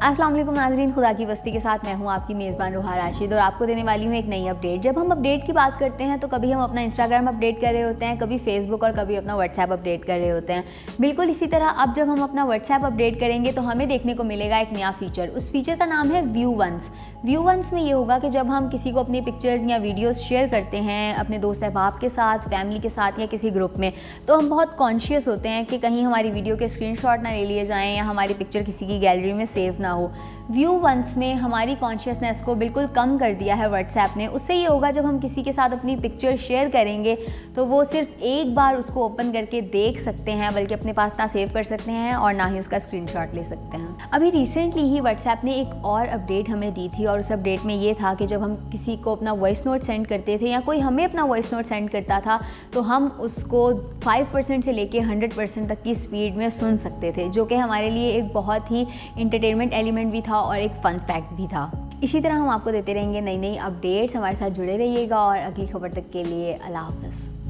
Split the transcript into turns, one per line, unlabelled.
अस्सलाम वालेकुम नाज़रीन, खुदा की बस्ती के साथ मैं हूं आपकी मेज़बान रुहा राशिद और आपको देने वाली हूं एक नई अपडेट। जब हम अपडेट की बात करते हैं तो कभी हम अपना इंस्टाग्राम अपडेट कर रहे होते हैं, कभी फेसबुक और कभी अपना व्हाट्सएप अपडेट कर रहे होते हैं। बिल्कुल इसी तरह अब जब हम अपना व्हाट्सएप अपडेट करेंगे तो हमें देखने को मिलेगा एक नया फीचर। उस फीचर का नाम है व्यू वंस। व्यू वंस में ये होगा कि जब हम किसी को अपनी पिक्चर्स या वीडियोज़ शेयर करते हैं अपने दोस्त अहबाब के साथ, फैमिली के साथ या किसी ग्रुप में, तो हम बहुत कॉन्शियस होते हैं कि कहीं हमारी वीडियो के स्क्रीनशॉट ना ले लिए जाएँ या हमारी पिक्चर किसी की गैलरी में सेव ना हो। व्यू वंस में हमारी कॉन्शियसनेस को बिल्कुल कम कर दिया है व्हाट्सएप ने। उससे ये होगा जब हम किसी के साथ अपनी पिक्चर शेयर करेंगे तो वो सिर्फ एक बार उसको ओपन करके देख सकते हैं, बल्कि अपने पास ना सेव कर सकते हैं और ना ही उसका स्क्रीनशॉट ले सकते हैं। अभी रिसेंटली ही व्हाट्सएप ने एक और अपडेट हमें दी थी और उस अपडेट में ये था कि जब हम किसी को अपना वॉइस नोट सेंड करते थे या कोई हमें अपना वॉइस नोट सेंड करता था तो हम उसको 5% से लेके 100% तक की स्पीड में सुन सकते थे, जो कि हमारे लिए एक बहुत ही इंटरटेनमेंट एलिमेंट भी था और एक फ़न फैक्ट भी था। इसी तरह हम आपको देते रहेंगे नई नई अपडेट्स। हमारे साथ जुड़े रहिएगा और अगली खबर तक के लिए अल्लाह हाफ़िज़।